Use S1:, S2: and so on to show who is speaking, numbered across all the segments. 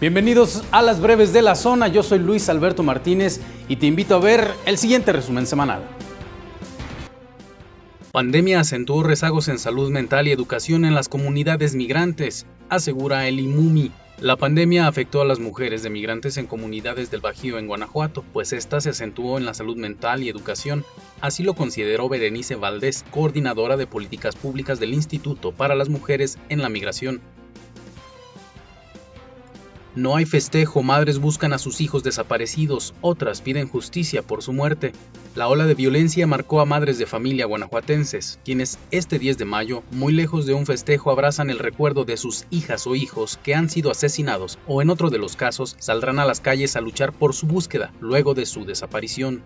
S1: Bienvenidos a las breves de la zona, yo soy Luis Alberto Martínez y te invito a ver el siguiente resumen semanal. Pandemia acentuó rezagos en salud mental y educación en las comunidades migrantes, asegura el IMUMI. La pandemia afectó a las mujeres de migrantes en comunidades del Bajío en Guanajuato, pues esta se acentuó en la salud mental y educación. Así lo consideró Berenice Valdés, coordinadora de políticas públicas del Instituto para las Mujeres en la Migración. No hay festejo, madres buscan a sus hijos desaparecidos, otras piden justicia por su muerte. La ola de violencia marcó a madres de familia guanajuatenses, quienes este 10 de mayo, muy lejos de un festejo, abrazan el recuerdo de sus hijas o hijos que han sido asesinados o en otro de los casos saldrán a las calles a luchar por su búsqueda luego de su desaparición.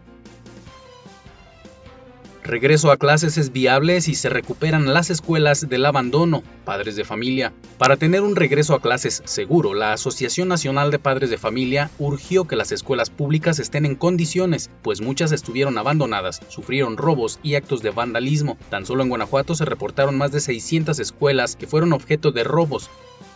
S1: Regreso a clases es viable si se recuperan las escuelas del abandono, padres de familia. Para tener un regreso a clases seguro, la Asociación Nacional de Padres de Familia urgió que las escuelas públicas estén en condiciones, pues muchas estuvieron abandonadas, sufrieron robos y actos de vandalismo. Tan solo en Guanajuato se reportaron más de 600 escuelas que fueron objeto de robos.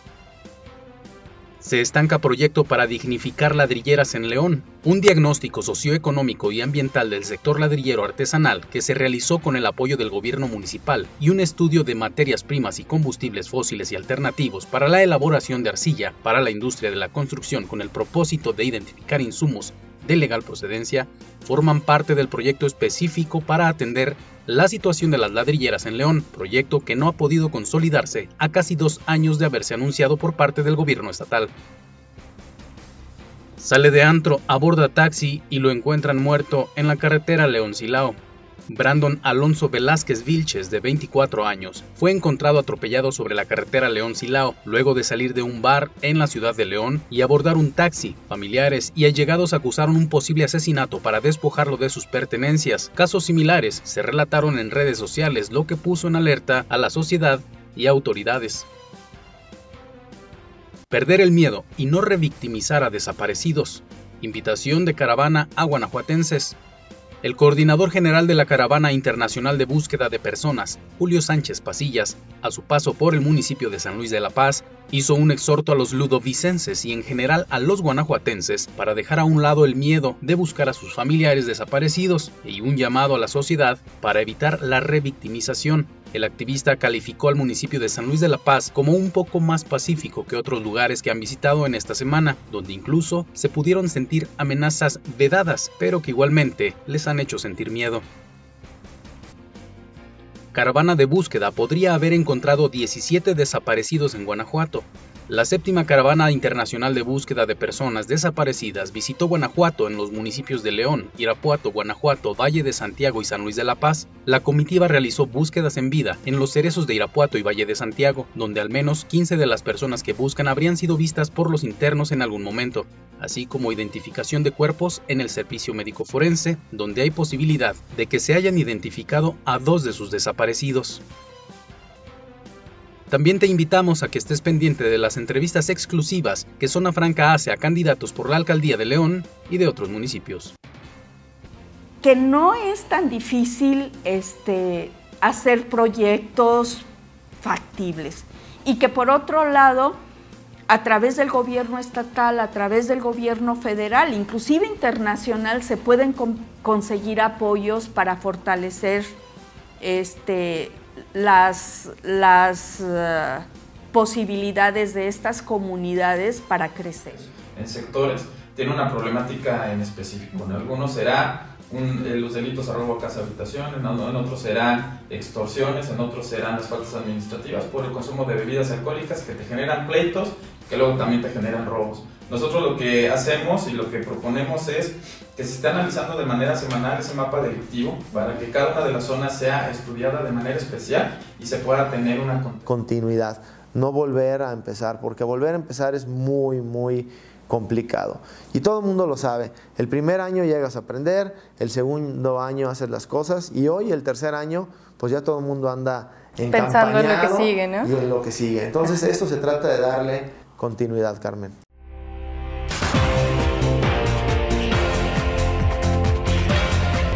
S1: Se estanca proyecto para dignificar ladrilleras en León. Un diagnóstico socioeconómico y ambiental del sector ladrillero artesanal que se realizó con el apoyo del gobierno municipal y un estudio de materias primas y combustibles fósiles y alternativos para la elaboración de arcilla para la industria de la construcción con el propósito de identificar insumos de legal procedencia, forman parte del proyecto específico para atender la situación de las ladrilleras en León, proyecto que no ha podido consolidarse a casi 2 años de haberse anunciado por parte del gobierno estatal. Sale de antro, aborda taxi y lo encuentran muerto en la carretera León-Silao. Brandon Alonso Velázquez Vilches, de 24 años, fue encontrado atropellado sobre la carretera León-Silao luego de salir de un bar en la ciudad de León y abordar un taxi. Familiares y allegados acusaron un posible asesinato para despojarlo de sus pertenencias. Casos similares se relataron en redes sociales, lo que puso en alerta a la sociedad y autoridades. Perder el miedo y no revictimizar a desaparecidos. Invitación de caravana a guanajuatenses. El coordinador general de la Caravana Internacional de Búsqueda de Personas, Julio Sánchez Pasillas, a su paso por el municipio de San Luis de la Paz, hizo un exhorto a los ludovicenses y en general a los guanajuatenses para dejar a un lado el miedo de buscar a sus familiares desaparecidos y un llamado a la sociedad para evitar la revictimización. El activista calificó al municipio de San Luis de la Paz como un poco más pacífico que otros lugares que han visitado en esta semana, donde incluso se pudieron sentir amenazas vedadas, pero que igualmente les han hecho sentir miedo. Caravana de búsqueda podría haber encontrado 17 desaparecidos en Guanajuato. La 7ª Caravana Internacional de Búsqueda de Personas Desaparecidas visitó Guanajuato en los municipios de León, Irapuato, Guanajuato, Valle de Santiago y San Luis de la Paz. La comitiva realizó búsquedas en vida en los cerezos de Irapuato y Valle de Santiago, donde al menos 15 de las personas que buscan habrían sido vistas por los internos en algún momento, así como identificación de cuerpos en el servicio médico forense, donde hay posibilidad de que se hayan identificado a 2 de sus desaparecidos. También te invitamos a que estés pendiente de las entrevistas exclusivas que Zona Franca hace a candidatos por la alcaldía de León y de otros municipios.
S2: Que no es tan difícil hacer proyectos factibles y que por otro lado, a través del gobierno estatal, a través del gobierno federal, inclusive internacional, se pueden conseguir apoyos para fortalecer las posibilidades de estas comunidades para crecer.
S3: En sectores tiene una problemática en específico. En algunos será los delitos a robo a casa habitación, en otros serán extorsiones, en otros serán las faltas administrativas por el consumo de bebidas alcohólicas que te generan pleitos, que luego también te generan robos. Nosotros lo que hacemos y lo que proponemos es que se esté analizando de manera semanal ese mapa delictivo para que cada una de las zonas sea estudiada de manera especial y se pueda tener una
S4: continuidad, no volver a empezar, porque volver a empezar es muy complicado. Y todo el mundo lo sabe, el primer año llegas a aprender, el segundo año haces las cosas y hoy el tercer año pues ya todo el mundo anda
S5: pensando en lo que sigue, ¿no?
S4: Y en lo que sigue. Entonces esto se trata de darle continuidad, Carmen.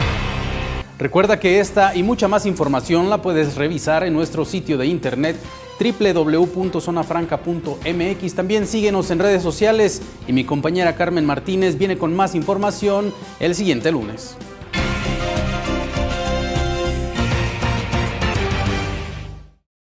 S1: Recuerda que esta y mucha más información la puedes revisar en nuestro sitio de internet www.zonafranca.mx. También síguenos en redes sociales y mi compañera Carmen Martínez viene con más información el siguiente lunes.